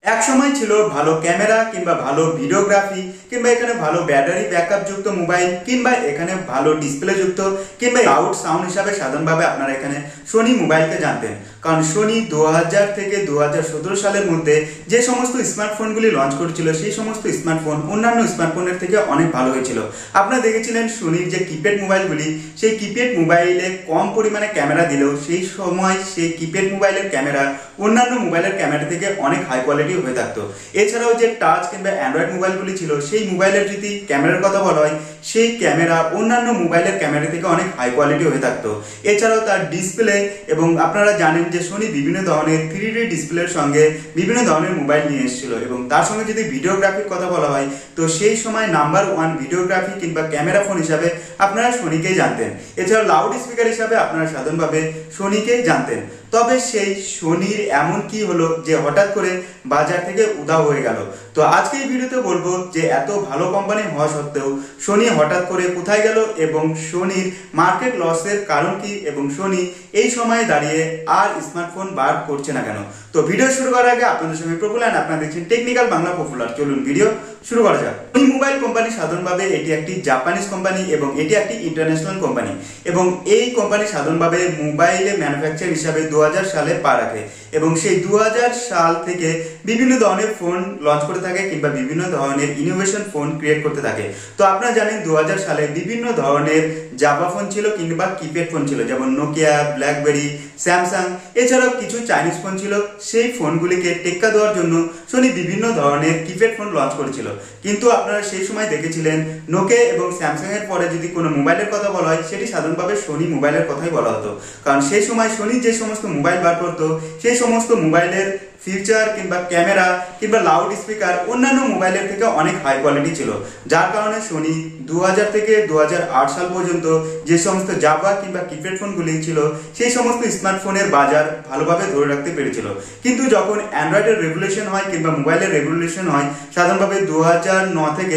এক সময় ছিল ভালো ক্যামেরা কিংবা ভালো ভিডিওগ্রাফি কিংবা এখানে ভালো ব্যাটারি ব্যাকআপ যুক্ত মোবাইল কিংবা এখানে ভালো ডিসপ্লে যুক্ত কিংবা লাউড সাউন্ড হিসাবে সাধারণভাবে আপনারা এখানে সোনি মোবাইলকে জানতেন। কারণ সোনি 2000 থেকে 2017 সালের মধ্যে যে সমস্ত স্মার্টফোনগুলি লঞ্চ করেছিল সেই সমস্ত স্মার্টফোন অন্যান্য স্মার্টফোনের থেকে অনেক ভালো হয়েছিল। আপনারা দেখেছিলেন সোনির যে কিপ্যাড মোবাইলগুলি, সেই কিপ্যাড মোবাইলে কম পরিমাণে ক্যামেরা দিলেও সেই সময় সেই কিপ্যাড মোবাইলের ক্যামেরা অন্যান্য মোবাইলের ক্যামেরা থেকে অনেক হাই কোয়ালিটি হয়ে থাকতো। এছাড়াও যে টাচ কিংবা অ্যান্ড্রয়েড মোবাইলগুলি ছিল সেই মোবাইলের যদি ক্যামেরার কথা বলা হয় সেই ক্যামেরা অন্যান্য মোবাইলের ক্যামেরা থেকে অনেক হাই কোয়ালিটি হয়ে থাকতো। এছাড়াও তার ডিসপ্লে, এবং আপনারা জানেন যে সোনি বিভিন্ন ধরনের 3D ডিসপ্লের সঙ্গে বিভিন্ন ধরনের মোবাইল নিয়ে এসেছিল, এবং তার সঙ্গে যদি ভিডিওগ্রাফির কথা বলা হয় তো সেই সময় নাম্বার 1 ভিডিওগ্রাফি কিংবা ক্যামেরা ফোন হিসাবে আপনারা সোনিকেই জানতেন। এছাড়াও লাউড স্পিকার হিসাবে আপনারা সাধারণভাবে সোনিকেই জানতেন। তবে সেই সোনির এমন কি হলো যে হঠাৎ করে বাজার থেকে উধাও হয়ে গেল। তো আজকে এই ভিডিওতে বলবো যে এত ভালো কোম্পানি হওয়া সত্ত্বেও সোনি হঠাৎ করে কোথায় গেল এবং সোনির মার্কেট লসের কারণ কি, এবং সোনি এই সময়ে দাঁড়িয়ে আর স্মার্টফোন বার করছে না কেন। তো ভিডিও শুরু করার আগে আপনাদের সঙ্গে প্রফুল্ল, আপনারা দেখছেন টেকনিক্যাল বাংলা পপুলার। চলুন ভিডিও শুরু করা যাক। সোনি মোবাইল কোম্পানি সাধারণভাবে এটি একটি জাপানিজ কোম্পানি এবং এটি একটি ইন্টারন্যাশনাল কোম্পানি, এবং এই কোম্পানি সাধারণভাবে মোবাইলে ম্যানুফ্যাকচার হিসাবে 2000 সালে পা রাখে, এবং সেই 2000 সাল থেকে বিভিন্ন ধরনের ফোন লঞ্চ করে থাকে কিংবা বিভিন্ন ধরনের ইনোভেশন ফোন ক্রিয়েট করতে থাকে। তো আপনারা জানেন 2000 সালে বিভিন্ন ধরনের জাভা ফোন ছিল কিংবা কিপ্যাড ফোন ছিল, যেমন নোকিয়া, ব্ল্যাকবেরি, স্যামসাং, এছাড়াও কিছু চাইনিজ ফোন ছিল। সেই ফোনগুলিকে টেক্কা দেওয়ার জন্য সোনি বিভিন্ন ধরনের কিপ্যাড ফোন লঞ্চ করেছিল। কিন্তু আপনারা সেই সময় দেখেছিলেন নোকিয়া এবং স্যামসাং এর পরে যদি কোনো মোবাইলের কথা বলা হয় সেটি সাধারণভাবে সোনি মোবাইলের কথাই বলা হতো। কারণ সেই সময় সোনি যে সমস্ত মোবাইল বার করতো সেই সমস্ত মোবাইলের ফিচার কিংবা ক্যামেরা কিংবা লাউড স্পিকার অন্যান্য মোবাইলের থেকে অনেক হাই কোয়ালিটি ছিল, যার কারণে সোনি 2000 থেকে 2008 সাল পর্যন্ত যে সমস্ত জাভা কিংবা কিপ্যাড ফোনগুলি ছিল সেই সমস্ত স্মার্টফোনের বাজার ভালোভাবে ধরে রাখতে পেরেছিল। কিন্তু যখন অ্যান্ড্রয়েডের রেভলিউশন হয় কিংবা মোবাইলের রেভলিউশন হয় সাধারণভাবে 2009 থেকে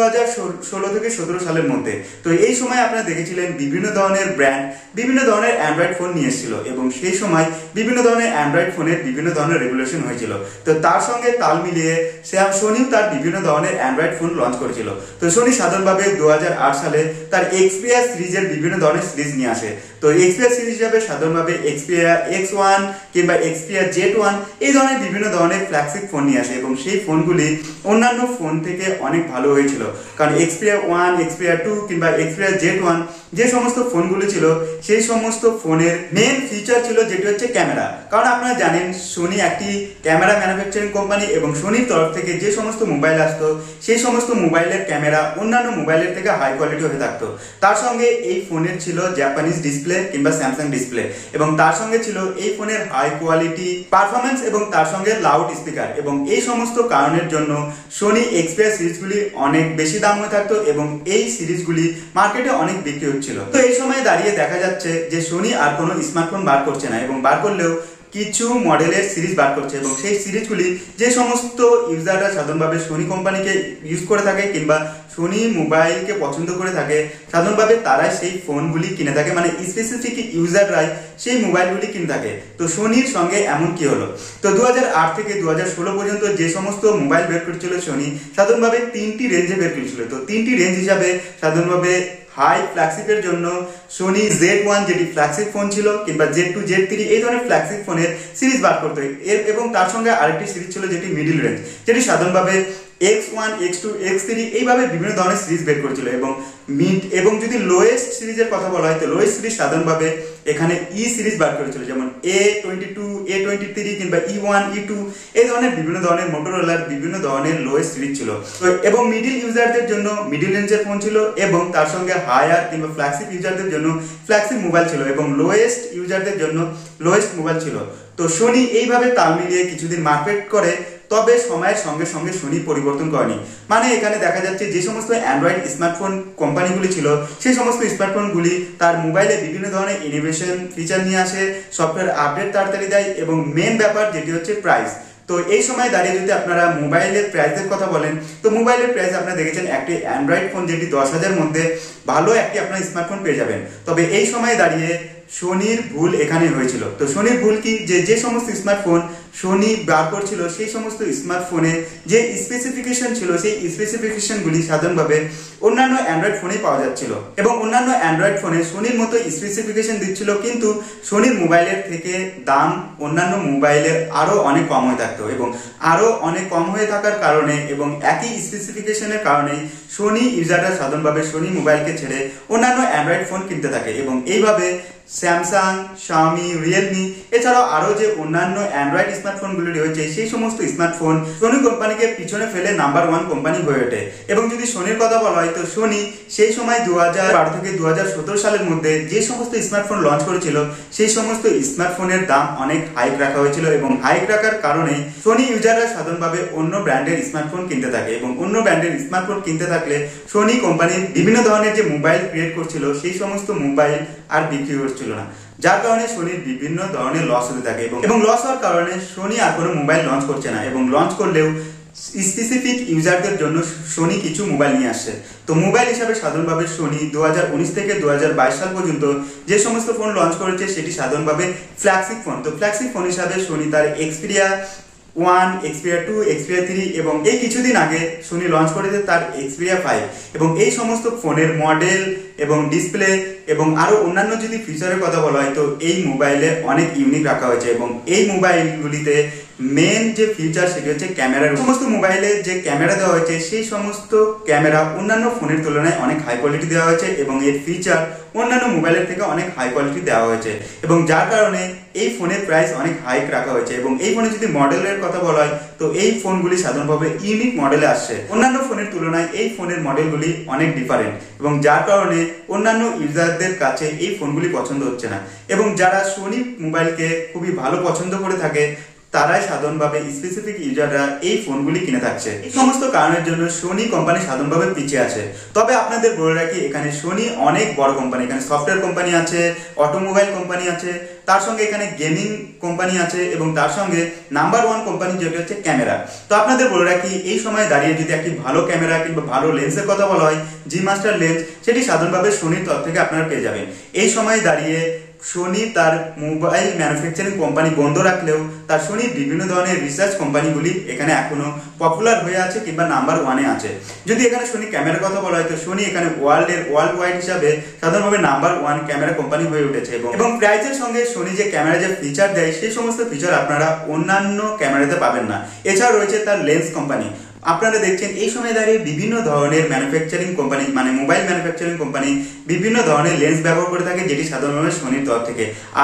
2016 থেকে 17 সালের মধ্যে, তো এই সময় আপনারা দেখেছিলেন বিভিন্ন ধরনের ব্র্যান্ড বিভিন্ন ধরনের অ্যান্ড্রয়েড ফোন নিয়ে এসেছিল, এবং সেই সময় বিভিন্ন ধরনের অ্যান্ড্রয়েড ফোনের বিভিন্ন ধরনের রেভলিউশন হয়েছিল। তো তার সঙ্গে তাল মিলিয়ে সোনিও তার বিভিন্ন ধরনের অ্যান্ড্রয়েড ফোন লঞ্চ করেছিল। তো সোনি সাধারণভাবে 2008 সালে তার এক্সপিরিয়া সিরিজের বিভিন্ন ধরনের সিরিজ নিয়ে আসে। তো এক্সপিরিয়া সিরিজ হিসাবে সাধারণভাবে এক্সপিরিয়া X1 কিংবা এক্সপিরিয়া Z1 এই ধরনের বিভিন্ন ধরনের ফ্ল্যাগশিপ ফোন নিয়ে আসে, এবং সেই ফোনগুলি অন্যান্য ফোন থেকে অনেক ভালো হয়েছিল। কারণ এক্সপিরিয়া 1, এক্সপিরিয়া 2 কিংবা এক্সপিরিয়া Z1 যে সমস্ত ফোনগুলি ছিল সেই সমস্ত ফোনের মেন ফিচার ছিল যেটি হচ্ছে ক্যামেরা। কারণ আপনারা জানেন সোনি একটি ক্যামেরা ম্যানুফ্যাকচারিং কোম্পানি, এবং সোনির তরফ থেকে যে সমস্ত মোবাইল আসতো সেই সমস্ত মোবাইলের ক্যামেরা অন্যান্য মোবাইলের থেকে হাই কোয়ালিটি হয়ে থাকতো। তার সঙ্গে এই ফোনের ছিল জাপানিজ ডিসপ্লে কিংবা স্যামসাং ডিসপ্লে, এবং তার সঙ্গে ছিল এই ফোনের হাই কোয়ালিটি পারফরমেন্স এবং তার সঙ্গে লাউড স্পিকার, এবং এই সমস্ত কারণের জন্য সোনি এক্সপিরিয়া সিরিজগুলি অনেক বেশি দাম হয়ে থাকতো এবং এই সিরিজগুলি মার্কেটে অনেক বিক্রি হচ্ছিল। তো এই সময় দাঁড়িয়ে দেখা যাচ্ছে যে সোনি আর কোনো স্মার্টফোন বার করছে না, এবং বার করলেও কিছু মডেলের সিরিজ বার করছে, এবং সেই সিরিজগুলি যে সমস্ত ইউজাররা সাধারণভাবে সোনি কোম্পানিকে ইউজ করে থাকে কিংবা সোনি মোবাইলকে পছন্দ করে থাকে সাধারণভাবে তারাই সেই ফোনগুলি কিনে থাকে, মানে স্পেসিফিক ইউজাররাই সেই মোবাইলগুলি কিনে থাকে। তো সোনির সঙ্গে এমন কি হলো? তো 2008 থেকে 2016 পর্যন্ত যে সমস্ত মোবাইল বের করেছিল সোনি সাধারণভাবে 3টি রেঞ্জে বের করেছিল। তো 3টি রেঞ্জ হিসাবে সাধারণভাবে হাই ফ্ল্যাগশিপের জন্য সোনি Z1 যেটি ফ্ল্যাগশিপ ফোন ছিল কিংবা Z2, Z3 এই ধরনের ফ্ল্যাগশিপ ফোনের সিরিজ বার করতে হয়, এবং তার সঙ্গে আরেকটি সিরিজ ছিল যেটি মিডিল রেঞ্জ, যেটি সাধারণভাবে X1, X2, X3 এইভাবে বিভিন্ন ধরনের সিরিজ বের করেছিল। এবং যদি লোয়েস্ট সিরিজের কথা বলা হয় তো লোয়েস্ট সিরিজ সাধারণভাবে এখানে E সিরিজ বার করেছিল, যেমন A22, A23 কিংবা E1, E2 এই ধরনের বিভিন্ন ধরনের মোটরোলার বিভিন্ন ধরনের লোয়েস্ট সিরিজ ছিল। এবং মিডিল ইউজারদের জন্য মিডিল রেঞ্জের ফোন ছিল, এবং তার সঙ্গে হায়ার কিংবা ফ্ল্যাগশিপ ইউজারদের জন্য ফ্ল্যাগশিপ মোবাইল ছিল, এবং লোয়েস্ট ইউজারদের জন্য লোয়েস্ট মোবাইল ছিল। তো সোনি এইভাবে তাল মিলিয়ে কিছুদিন মার্কেট করে, তবে সময়ের সঙ্গে সঙ্গে সোনি পরিবর্তন করেনি। মানে এখানে দেখা যাচ্ছে যে সমস্ত অ্যান্ড্রয়েড স্মার্টফোন কোম্পানিগুলি ছিল সেই সমস্ত স্মার্টফোনগুলি তার মোবাইলে বিভিন্ন ধরনের ইনোভেশন ফিচার নিয়ে আসে, সফটওয়্যার আপডেট তাড়াতাড়ি দেয়, এবং মেন ব্যাপার যেটি হচ্ছে প্রাইস। তো এই সময় দাঁড়িয়ে যদি আপনারা মোবাইলের প্রাইসের কথা বলেন তো মোবাইলের প্রাইস আপনারা দেখেছেন একটি অ্যান্ড্রয়েড ফোন যেটি 10,000 মধ্যে ভালো একটি আপনার স্মার্টফোন পেয়ে যাবেন। তবে এই সময় দাঁড়িয়ে সোনির ভুল এখানে হয়েছিল। তো সোনির ভুল কি, যে সমস্ত স্মার্টফোন সোনি বার করছিল সেই সমস্ত স্মার্টফোনে যে স্পেসিফিকেশন ছিল সেই স্পেসিফিকেশনগুলি সাধারণভাবে অন্যান্য অ্যান্ড্রয়েড ফোনে পাওয়া যাচ্ছিল এবং অন্যান্য অ্যান্ড্রয়েড ফোনে সোনির মতো স্পেসিফিকেশন দিচ্ছিল, কিন্তু সোনির মোবাইলের থেকে দাম অন্যান্য মোবাইলের আরো অনেক কম হয়ে থাকতো এবং আরো অনেক কম হয়ে থাকার কারণে এবং একই স্পেসিফিকেশনের কারণে সোনি ইউজাররা সাধারণভাবে সোনি মোবাইলকে ছেড়ে অন্যান্য অ্যান্ড্রয়েড ফোন কিনতে থাকে এবং এইভাবে স্যামসাং, শাওমি, রিয়েলমি এছাড়াও আরো যে অন্যান্য অ্যান্ড্রয়েড স্মার্টফোনগুলি রয়েছে সেই সমস্ত স্মার্টফোন সোনি কোম্পানিকে পিছনে ফেলে নাম্বার 1 কোম্পানি হয়ে ওঠে। এবং যদি সোনির কথা বলা হয় তো সোনি সেই সময় 2012 থেকে 2017 সালের মধ্যে যে সমস্ত স্মার্টফোন লঞ্চ করেছিল সেই সমস্ত স্মার্টফোনের দাম অনেক হাইক রাখা হয়েছিল এবং হাইক রাখার কারণে সোনি ইউজাররা সাধারণভাবে অন্য ব্র্যান্ডের স্মার্টফোন কিনতে থাকে এবং অন্য ব্র্যান্ডের স্মার্টফোন কিনতে থাকলে সোনি কোম্পানির বিভিন্ন ধরনের যে মোবাইল ক্রিয়েট করছিল সেই সমস্ত মোবাইল আর বিক্রি ছিল না, যার কারণে সোনির বিভিন্ন ধরনের লস হতে থাকে এবং লস হওয়ার কারণে সোনি আর কোনো মোবাইল লঞ্চ করছে না এবং লঞ্চ করলেও স্পেসিফিক ইউজারদের জন্য সোনি কিছু মোবাইল নিয়ে আসছে। তো মোবাইল হিসাবে সাধারণভাবে সোনি 2019 থেকে 2022 সাল পর্যন্ত যে সমস্ত ফোন লঞ্চ করেছে সেটি সাধারণভাবে ফ্ল্যাগশিপ ফোন। তো ফ্ল্যাগশিপ ফোন হিসাবে সোনি তার Xperia 1, Xperia 2, Xperia 3 এবং এই কিছুদিন আগে সোনি লঞ্চ করেছে তার Xperia 5 এবং এই সমস্ত ফোনের মডেল এবং ডিসপ্লে এবং আরো অন্যান্য যদি ফিচারের কথা বলা হয় তো এই মোবাইলে অনেক ইউনিক রাখা হয়েছে এবং এই মোবাইলগুলিতে মেন যে ফিচার সেটি হচ্ছে ক্যামেরার। সমস্ত মোবাইলে যে ক্যামেরা দেওয়া হয়েছে সেই সমস্ত ক্যামেরা অন্যান্য ফোনের তুলনায় অনেক হাই কোয়ালিটি দেওয়া হয়েছে এবং এর ফিচার অন্যান্য মোবাইলের থেকে অনেক হাই কোয়ালিটি দেওয়া হয়েছে এবং যার কারণে এই ফোনের প্রাইস অনেক হাইক রাখা হয়েছে এবং এই ফোনে যদি মডেলের কথা বলা হয় তো এই ফোনগুলি সাধারণভাবে ইউনিক মডেলে আসছে। অন্যান্য ফোনের তুলনায় এই ফোনের মডেলগুলি অনেক ডিফারেন্ট এবং যার কারণে অন্যান্য ইউজারদের কাছে এই ফোনগুলি পছন্দ হচ্ছে না এবং যারা সোনি মোবাইলকে খুবই ভালো পছন্দ করে থাকে তারাই সাধারণভাবে স্পেসিফিক ইউজাররা এই ফোনগুলি কিনে থাকছে। এই সমস্ত কারণের জন্য সোনি কোম্পানি সাধারণভাবে পিছিয়ে আছে। তবে আপনাদের বলে রাখি এখানে সোনি অনেক বড় কোম্পানি, এখানে সফটওয়্যার কোম্পানি আছে, অটোমোবাইল কোম্পানি আছে, তার সঙ্গে এখানে গেমিং কোম্পানি আছে এবং তার সঙ্গে নাম্বার 1 কোম্পানি যেটা হচ্ছে ক্যামেরা। তো আপনাদের বলে রাখি এই সময় দাঁড়িয়ে যদি একটি ভালো ক্যামেরা কিংবা ভালো লেন্সের কথা বলা হয় জি মাস্টার লেন্স সেটি সাধারণভাবে সোনির তরফ থেকে আপনারা পেয়ে যাবেন। এই সময় দাঁড়িয়ে সোনি তার মোবাইল ম্যানুফ্যাকচারিং কোম্পানি বন্ধ রাখলেও তার সোনির বিভিন্ন ধরনের রিসার্চ কোম্পানিগুলি এখানে এখনো পপুলার হয়ে আছে কিংবা নাম্বার 1-এ আছে। যদি এখানে সোনি ক্যামেরার কথা বলা হয় তো সোনি এখানে ওয়ার্ল্ড ওয়াইড হিসাবে সাধারণভাবে নাম্বার 1 ক্যামেরা কোম্পানি হয়ে উঠেছে এবং প্রাইসের সঙ্গে সোনি যে ক্যামেরা যে ফিচার দেয় সেই সমস্ত ফিচার আপনারা অন্যান্য ক্যামেরাতে পাবেন না। এছাড়া রয়েছে তার লেন্স কোম্পানি। আপনারা দেখছেন এই সময় দাঁড়িয়ে বিভিন্ন ধরনের ম্যানুফ্যাকচারিং কোম্পানি মানে মোবাইল ম্যানুফ্যাকচারিং কোম্পানি বিভিন্ন ধরনের লেন্স ব্যবহার করে থাকে যেটি সাধারণভাবে সোনির তরফ থেকে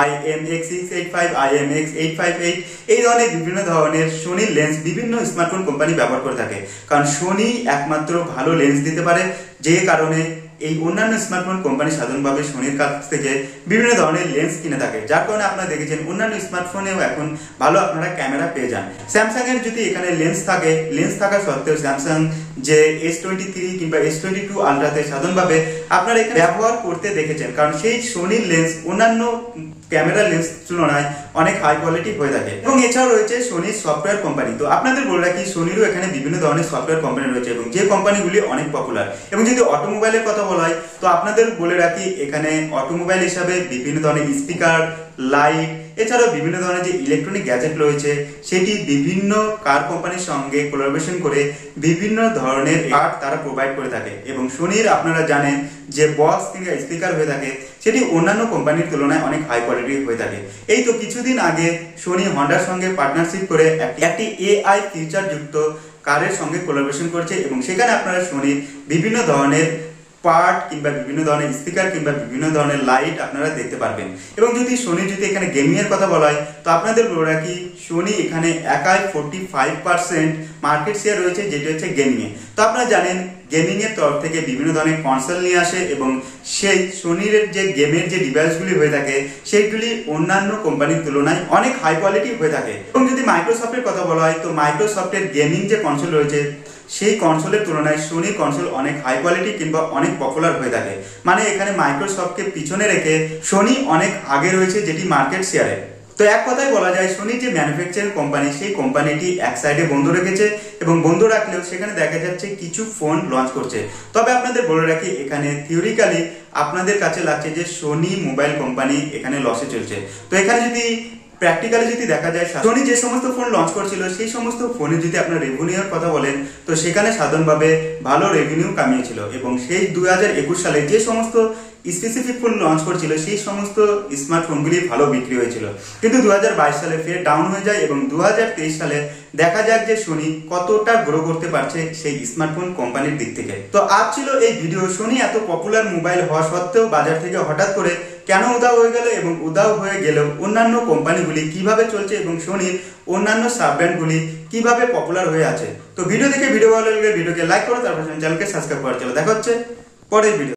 IMX685, IMX858 এই ধরনের বিভিন্ন ধরনের সোনির লেন্স বিভিন্ন স্মার্টফোন কোম্পানি ব্যবহার করে থাকে, কারণ সোনি একমাত্র ভালো লেন্স দিতে পারে যে কারণে এই অন্যান্য স্মার্টফোন কোম্পানি সাধারণভাবে সোনির কাছ থেকে বিভিন্ন ধরনের লেন্স কিনে থাকে, যার কারণে আপনারা দেখেছেন অন্যান্য স্মার্টফোনেও এখন ভালো আপনারা ক্যামেরা পেয়ে যান। স্যামসাং এর যদি এখানে লেন্স থাকে, লেন্স থাকা সত্ত্বেও স্যামসাং যে S23 কিংবা S22 আলট্রাতে সাধারণভাবে আপনারা এখানে ব্যবহার করতে দেখেছেন, কারণ সেই সোনির লেন্স অন্যান্য ক্যামেরা লেন্স তুলনায় অনেক হাই কোয়ালিটি হয়ে থাকে। এবং এছাড়াও রয়েছে সোনির সফটওয়্যার কোম্পানি। তো আপনাদের বলে রাখি সোনিরও এখানে বিভিন্ন ধরনের সফটওয়্যার কোম্পানি রয়েছে এবং যে কোম্পানিগুলি অনেক পপুলার। এবং যদি অটোমোবাইলের কথা বলা হয় তো আপনাদের বলে রাখি এখানে অটোমোবাইল হিসাবে বিভিন্ন ধরনের স্পিকার, লাইট এছাড়াও বিভিন্ন ধরনের যে ইলেকট্রনিক গ্যাজেট রয়েছে সেটি বিভিন্ন কার কোম্পানির সঙ্গে কোলাবোরেশন করে বিভিন্ন ধরনের পার্ট তারা প্রোভাইড করে থাকে এবং সোনির আপনারা জানেন যে বক্স কিংবা স্পিকার হয়ে থাকে সেটি অন্যান্য কোম্পানির তুলনায় অনেক হাই কোয়ালিটি হয়ে থাকে। এই তো কিছুদিন আগে সোনি হন্ডার সঙ্গে পার্টনারশিপ করে একটি AI ফিচার যুক্ত কারের সঙ্গে কোলাবোরেশন করছে এবং সেখানে আপনারা সোনির বিভিন্ন ধরনের পার্ট কিংবা বিভিন্ন ধরনের স্পিকার কিংবা বিভিন্ন ধরনের লাইট আপনারা দেখতে পারবেন। এবং যদি সোনি যদি এখানে গেমিং এর কথা বলা হয় তো আপনাদের বলে রাখি সোনি এখানে একাই 45% মার্কেট শেয়ার রয়েছে যেটি হচ্ছে গেমিং এ। তো আপনারা জানেন গেমিং এর তরফ থেকে বিভিন্ন ধরনের কনসোল নিয়ে আসে এবং সেই সোনির যে গেমের যে ডিভাইসগুলি হয়ে থাকে সেগুলি অন্যান্য কোম্পানির তুলনায় অনেক হাই কোয়ালিটি হয়ে থাকে। এবং যদি মাইক্রোসফটের কথা বলা হয় তো মাইক্রোসফটের গেমিং যে কনসোল রয়েছে সেই কনসোলের তুলনায় সোনি কনসোল অনেক হাই কোয়ালিটি কিংবা অনেক পপুলার হয়ে থাকে, মানে এখানে মাইক্রোসফটকে পিছনে রেখে সোনি অনেক আগে রয়েছে যেটি মার্কেট শেয়ারে। তো এক কথায় বলা যায় সোনি যে ম্যানুফ্যাকচারিং কোম্পানি, সেই কোম্পানিটি এক সাইডে বন্ধ রেখেছে এবং বন্ধ রাখলেও সেখানে দেখা যাচ্ছে কিছু ফোন লঞ্চ করছে। তবে আপনাদের বলে রাখি, এখানে থিওরিক্যালি আপনাদের কাছে লাগছে যে সোনি মোবাইল কোম্পানি এখানে লসে চলছে। তো এখানে যদি প্র্যাকটিক্যালি যদি দেখা যায়, সোনি যে সমস্ত ফোন লঞ্চ করছিল সেই সমস্ত ফোনে যদি আপনার রেভিনিউর কথা বলেন, তো সেখানে সাধারণভাবে ভালো রেভিনিউ কামিয়েছিল এবং সেই 2021 সালে যে সমস্ত স্পেসিফিক ফোন লঞ্চ করছিল সেই সমস্ত স্মার্টফোনগুলি ভালো বিক্রি হয়েছিল। কিন্তু 2022 সালে ফের ডাউন হয়ে যায় এবং 2023 সালে দেখা যাক যে সোনি কতটা গ্রো করতে পারছে সেই স্মার্টফোন কোম্পানির দিক থেকে। তো আজ ছিল এই ভিডিও, সোনি এত পপুলার মোবাইল হওয়া সত্ত্বেও বাজার থেকে হঠাৎ করে কেন উধাও হয়ে গেল এবং উধাও হয়ে গেলেও অন্যান্য কোম্পানিগুলি কিভাবে চলছে এবং সোনির অন্যান্য সাব ব্র্যান্ডগুলি কিভাবে পপুলার হয়ে আছে। তো ভিডিও দেখে ভিডিও ভালো লাগলে ভিডিওকে লাইক করো, তারপর চ্যানেলকে সাবস্ক্রাইব করার জন্য দেখা হচ্ছে পরের ভিডিও।